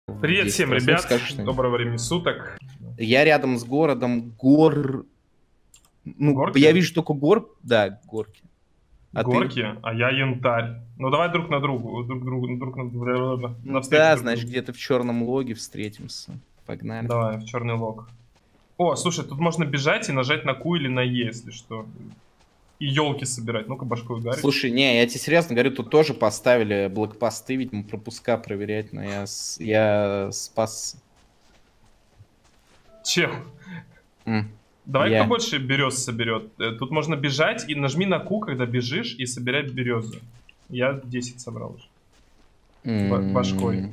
Привет всем, ребят. Доброго времени суток. Я рядом с городом Ну, горки? я вижу только да, горки. А горки? Ты? А я янтарь. Ну давай друг на другу. Да, значит, где-то в черном логе встретимся. Погнали. Давай, в черный лог. О, слушай, тут можно бежать и нажать на Q или на E, если что. И елки собирать. Ну-ка, башкой ударить. Слушай, не, я тебе серьезно говорю, тут тоже поставили блокпосты, видимо, пропуска проверять, но я спас. Чем? Давай кто больше берез соберет. Тут можно бежать и нажми на Q, когда бежишь, и собирать березу. Я 10 собрал уже. Башкой.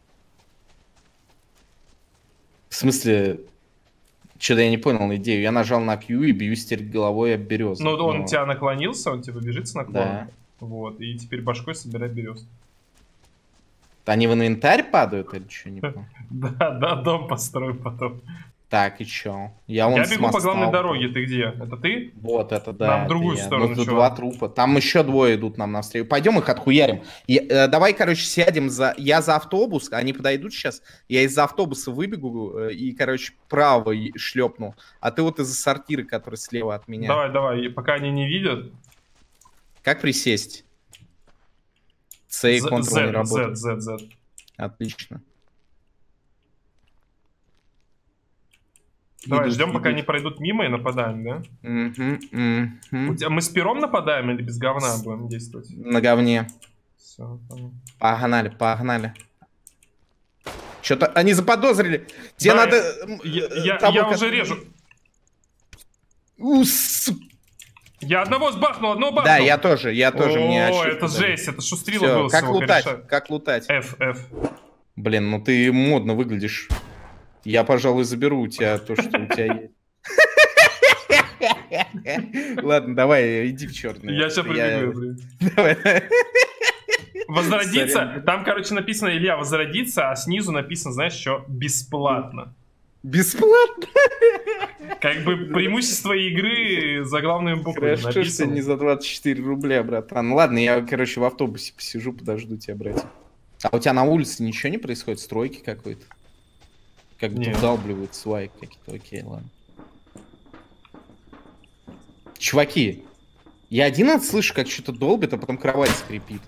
В смысле, что-то я не понял идею. Я нажал на Q и бьюсь теперь головой об березу. Ну, он тебя наклонился, он типа бежит с наклоном. Да. Вот, и теперь башкой собирать берез. Они в инвентарь падают или что, не понял? Да, дом построю потом. Так, и чё? Я бегу по главной дороге, ты где? Это ты? Вот, это да. Нам в другую сторону. Ну, два трупа. Там еще двое идут нам навстречу. Пойдем их отхуярим. Давай, короче, сядем за... Я за автобус, они подойдут сейчас. Я из-за автобуса выбегу и, короче, право шлепну. А ты вот из-за сортира, который слева от меня. Давай, пока они не видят. Как присесть? C и Ctrl не работает. Z. Отлично. Давай, ждем, пока они пройдут мимо и нападаем, да? Мы с пером нападаем или без говна будем действовать? На говне. Все, Погнали. Что-то они заподозрили. Тебе да, надо... Я уже режу. Я одного бахнул. Да, я тоже. О, это жесть, это шустрила был. Как лутать? F. Блин, ну ты модно выглядишь. Я, пожалуй, заберу у тебя то, что у тебя есть. Ладно, давай, иди в черный. Я сейчас прибегу. Возродиться. Там, короче, написано Илья возродиться, а снизу написано, знаешь, что бесплатно. Бесплатно? Как бы преимущество игры за главными буквами написано. Хорошо, что не за 24 рубля, братан. Ладно, я, короче, в автобусе посижу, подожду тебя, братья. А у тебя на улице ничего не происходит? Стройки какой-то? Как будто вдалбливают свайк какие-то. Окей, ладно. Чуваки, я один слышу, как что-то долбит, а потом кровать скрипит.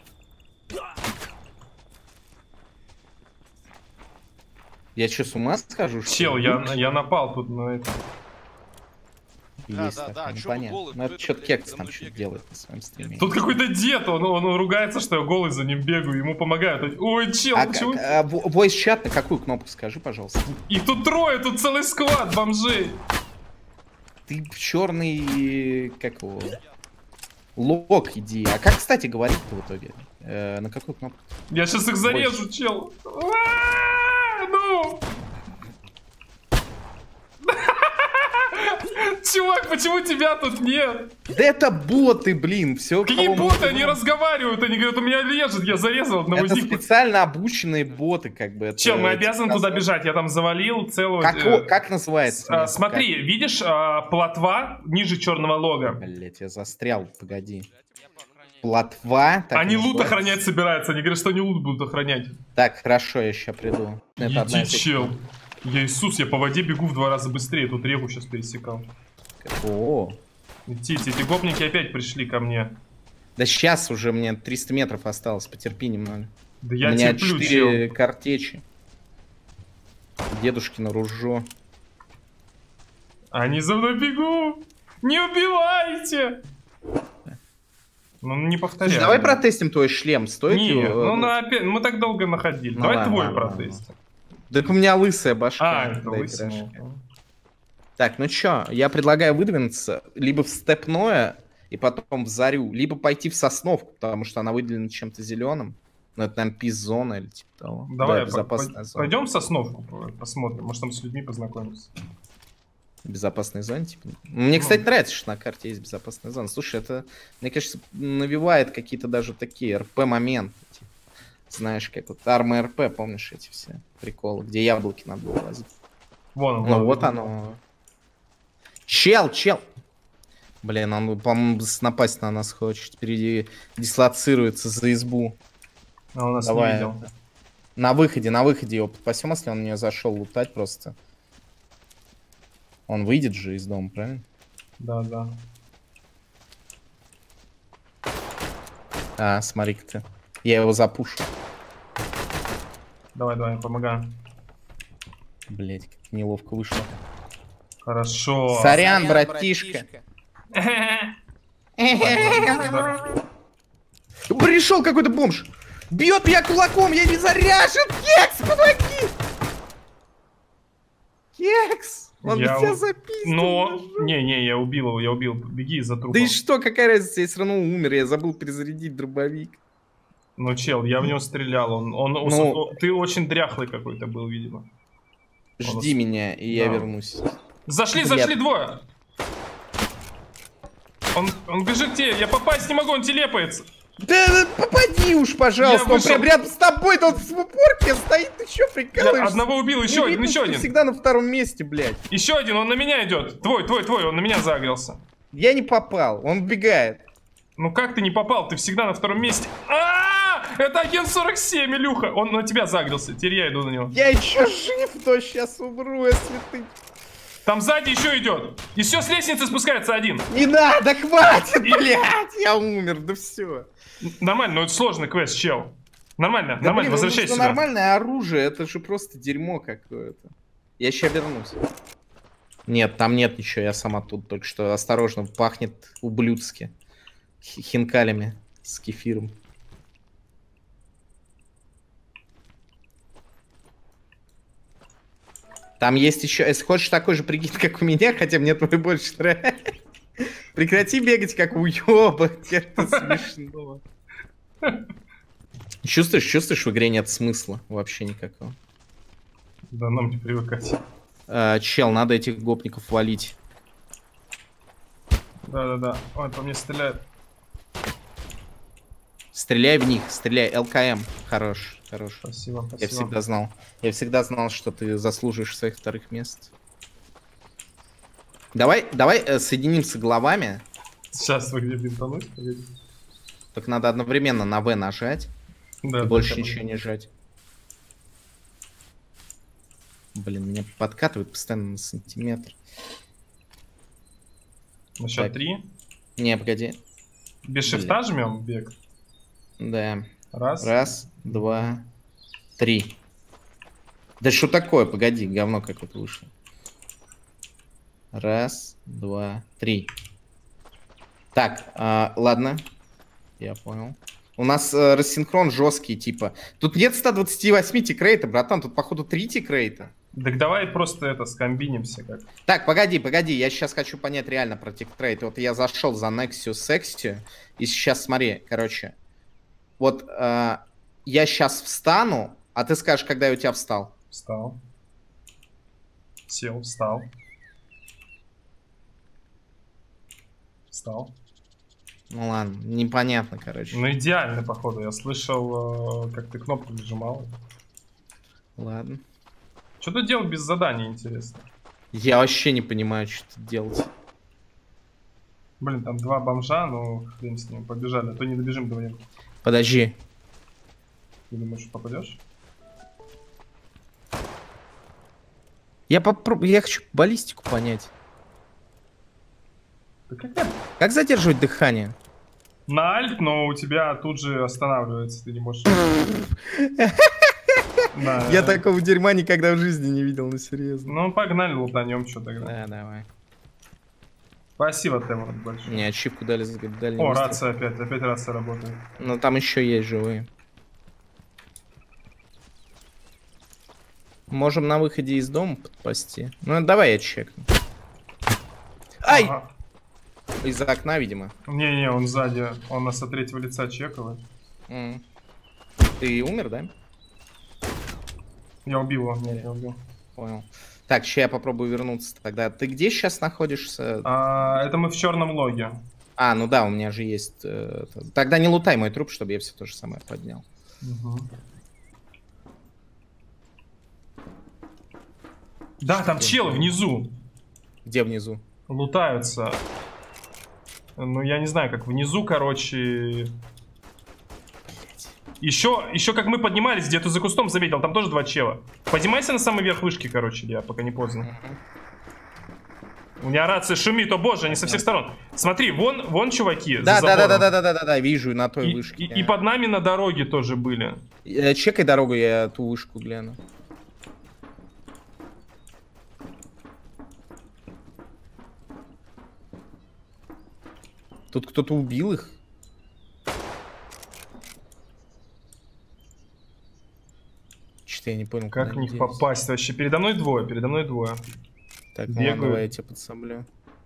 Я что, с ума схожу? Чел, я напал тут на это. Есть да, непонятно. Ну, это что-то Кекс там что-то делает на своем стриме. Тут какой-то дед, он ругается, что я голый за ним бегаю, ему помогают. Ой, чел, почему? Voice-чат на какую кнопку, скажи, пожалуйста. Их тут трое, тут целый сквад бомжей. Ты в черный, как его, лог иди. А как, кстати, говорить-то в итоге? На какую кнопку? Я сейчас их зарежу, чел. Ну! Чувак, почему тебя тут нет? Да это боты, блин, все. Какие боты? Они разговаривают, они говорят, у меня лежит, я зарезал одного из них. Это специально обученные боты, как бы. Чел, мы обязаны туда бежать, я там завалил целую... Как называется? Смотри, видишь плотва ниже черного лога? Блять, я застрял, погоди. Плотва. Они лут охранять собираются, они говорят, что они лут будут охранять. Так, хорошо, я сейчас приду. Иди, чел. Я Иисус, я по воде бегу в 2 раза быстрее, тут реку сейчас пересекал. О. Эти гопники опять пришли ко мне. Да сейчас уже мне 300 метров осталось, потерпи немного. Да я у меня терплю, 4 картечи. Дедушкино ружье. Они за мной бегут! Не убивайте! Ну, не повторяй. Давай протестим твой шлем, стоит его? Ну, опять, мы так долго находили. Ну, давай твой протестим. Так у меня лысая башка. Это лысая. Так, ну чё, я предлагаю выдвинуться либо в степное и потом в зарю, либо пойти в сосновку, потому что она выделена чем-то зеленым. Ну, это, наверное, пиз-зона или типа того. Давай, безопасная зона. Пойдем в сосновку, посмотрим, может там с людьми познакомимся. В безопасной зоне, типа. Мне, кстати, нравится, что на карте есть безопасная зона. Слушай, это, мне кажется, навевает какие-то даже такие РП-моменты. Типа. Знаешь, как вот армы РП, помнишь эти все приколы, где яблоки надо было лазить. Вон, ну вот оно. Чел! Блин, он, по-моему, напасть на нас хочет. Впереди дислоцируется за избу. А он нас не видел. На выходе его подпасем, если он в нее зашел лутать просто. Он выйдет же из дома, правильно? Да, да. А, смотри-ка ты. Я его запушу. Давай, давай, помогаю. Блять, как неловко вышло. Хорошо. Сорян, братишка. Пришел какой-то бомж. Бьет меня кулаком, я не заряжен. Кекс, помоги! Кекс! Он тебя записывал. Ну, не, я убил его, беги за трупом. Да и что, какая разница, я все равно умер, я забыл перезарядить дробовик. Ну, чел, я в него стрелял, ты очень дряхлый какой-то был, видимо. Жди меня, и я вернусь. Зашли двое! Он бежит к тебе, я попасть не могу, он телепается. Да попади уж, пожалуйста, он прям рядом с тобой, он в упорке стоит, ты чё прикалываешься? Я одного убил, еще один. Всегда на втором месте, блядь. Еще один, он на меня идет. Твой, он на меня загрелся. Я не попал, он убегает. Ну как ты не попал? Ты всегда на втором месте. Это агент 47, Илюха. Он на тебя загрелся. Теперь я иду на него. Я еще жив, но сейчас умру, если ты... Там сзади еще идет. И все, с лестницы спускается один. Не надо, хватит, блядь. Я умер, да все. Нормально, но это сложный квест, чел. Нормально, да, блин, возвращайся сюда. Нормальное оружие, это же просто дерьмо какое-то. Я сейчас вернусь. Нет, там нет ничего, я сам оттуда только что. Осторожно, пахнет ублюдски. Хинкалями с кефиром. Там есть еще, если хочешь такой же прикид, как у меня, хотя мне твой больше нравится. Прекрати бегать, как уёба. Это смешно. Чувствуешь, в игре нет смысла вообще никакого. Да нам не привыкать. Чел, надо этих гопников валить. Да. Ой, по мне стреляют. Стреляй в них, стреляй. ЛКМ. Хорош. Спасибо. Я всегда знал, что ты заслуживаешь своих вторых мест. Давай соединимся головами. Сейчас вы где бинтануть? Так надо одновременно на В нажать. Да, и больше ничего не жать. Блин, меня подкатывает постоянно на сантиметр. На счет 3? Не, погоди. Без шифта жмем бег? Да. Раз, 2, 3. Да что такое? Погоди, говно какое-то вышло. 1, 2, 3. Так, ладно. Я понял. У нас рассинхрон жесткий, типа. Тут нет 128 тикрейта, братан. Тут, походу, 3 тикрейта. Так давай просто это скомбинимся как. Так, погоди. Я сейчас хочу понять реально про тиктрейт. Вот я зашел за Nexus Sexty. И сейчас смотри, короче. Вот я сейчас встану, а ты скажешь, когда я у тебя встал. Встал. Сел, встал. Встал. Ну ладно, непонятно, короче. Ну идеально, походу. Я слышал, как ты кнопку нажимал. Ладно. Что ты делал без задания, интересно? Я вообще не понимаю, что тут делать. Блин, там 2 бомжа, ну хрен с ним, побежали, а то не добежим до военки. Подожди. Ты думаешь, попадешь? Я хочу баллистику понять. Как задерживать дыхание? На альт, но у тебя тут же останавливается, ты не можешь... Я такого дерьма никогда в жизни не видел, ну серьезно. Ну погнали лутанем, что тогда. Да, давай. Спасибо, Тэмор, большое. Мне ачивку дали за дальний О, рация опять рация работает. Но там еще есть живые. Можем на выходе из дома подпасти. Ну давай я чекну. Ай! Ага. Из-за окна, видимо. Не, он сзади. Он нас от третьего лица чековый. Ты умер, да? Я убил его. Нет, я убил. Понял. Так, сейчас я попробую вернуться тогда. Ты где сейчас находишься? Это мы в черном логе. А, ну да, у меня же есть... Тогда не лутай мой труп, чтобы я все то же самое поднял. Угу. Да, там челы внизу. Где внизу? Лутаются. Ну, я не знаю, как внизу, короче... Еще как мы поднимались, где-то за кустом заметил, там тоже 2 чела. Поднимайся на самый верх вышки, короче, Илья, пока не поздно. У меня рация шумит, о боже, они со всех сторон. Смотри, вон чуваки. Да, вижу на той вышке. И под нами на дороге тоже были. Чекай дорогу, я ту вышку гляну. Тут кто-то убил их? Что-то я не понял. Как в них попасть вообще? Передо мной двое. Так, ну, давай я тебя подсоблю.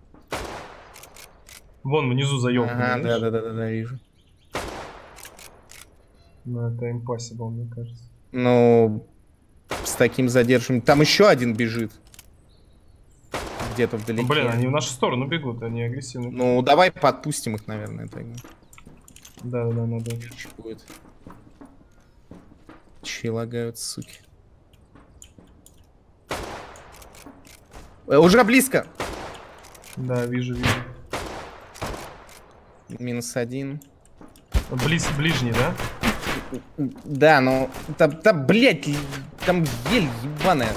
Вон внизу заёб. Ага, да, вижу. Ну, это impossible, мне кажется. Ну, с таким задерживанием. Там еще один бежит. Где-то вдалеке. Блин, они в нашу сторону бегут, они агрессивны. Ну, давай подпустим их, наверное, тогда. Да, надо. Будет. Че лагают, суки. Уже близко. Да, вижу. -1. Ближний, да? Да, но... Там, блядь, там ель ебаная.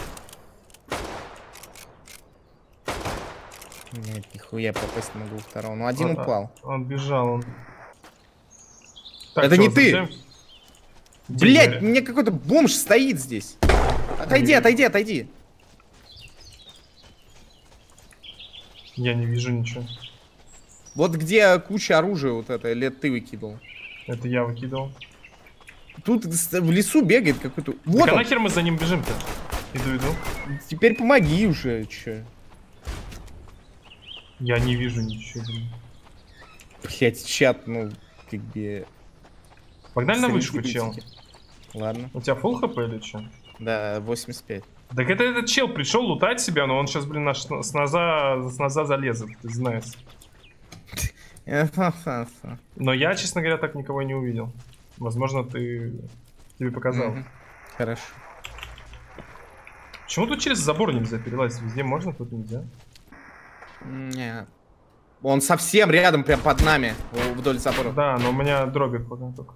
Нет, нихуя попасть не могу второго. Ну, один упал. Он бежал, Так, это не ты! Зачем? Блядь, мне какой-то бомж стоит здесь. Отойди. Я не вижу ничего. Вот где куча оружия вот это, или ты выкидывал? Это я выкидывал. Тут в лесу бегает какой-то... Вот так, а нахер мы за ним бежим-то? Иду. Теперь помоги уже, чё. Я не вижу ничего, блин. Блять, чат, ну, как бы... Погнали на вышку, чел. Ладно. У тебя full хп или что? Да, 85. Так это этот чел пришел лутать себя, но он сейчас, блин, с ноза залезет, ты знаешь. Но я, честно говоря, так никого не увидел. Возможно, тебе показал. Хорошо. Почему тут через забор нельзя перелазить? Везде можно, тут нельзя? Нет. Он совсем рядом, прям под нами, вдоль забора. Да, но у меня дробик пока только.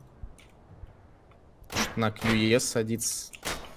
На QES садится.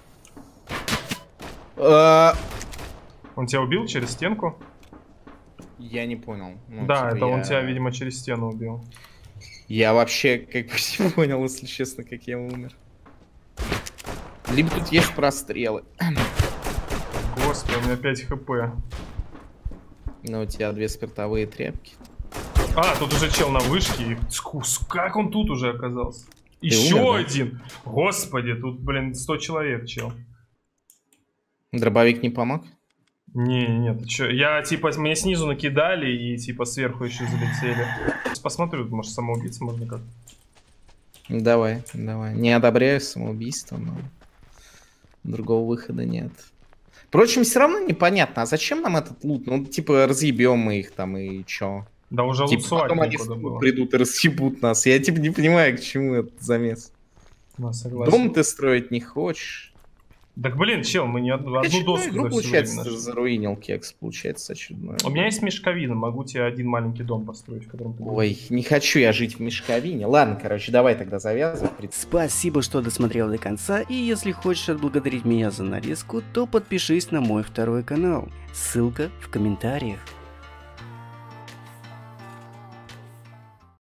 Он тебя убил через стенку? Я не понял. Ну, да, типа это он тебя, видимо, через стену убил. Я вообще как бы не понял, если честно, как я умер. Либо тут есть прострелы. Господи, у меня 5 хп. Ну, у тебя 2 спиртовые тряпки. А, тут уже чел на вышке. Как он тут уже оказался? Еще один. Господи, тут, блин, 100 человек, чел. Дробовик не помог? Не, ты чё? Я, типа, мне снизу накидали и, типа, сверху еще залетели. Сейчас посмотрю, может, самоубийца можно как-то. Давай. Не одобряю самоубийство, но другого выхода нет. Впрочем, все равно непонятно, а зачем нам этот лут? Ну, типа, разъебем мы их там и чё? Да уже типа, потом они придут и расъебут нас. Я, типа, не понимаю, к чему этот замес. Ну, согласен. Дом ты строить не хочешь? Так, блин, чел, мы не одну доску игру, получается, заруинил кекс, получается, очередной. У меня есть мешковина, могу тебе один маленький дом построить, в котором ты будешь. Ой, не хочу я жить в мешковине. Ладно, короче, давай тогда завязывай. Спасибо, что досмотрел до конца, и если хочешь отблагодарить меня за нарезку, то подпишись на мой второй канал. Ссылка в комментариях.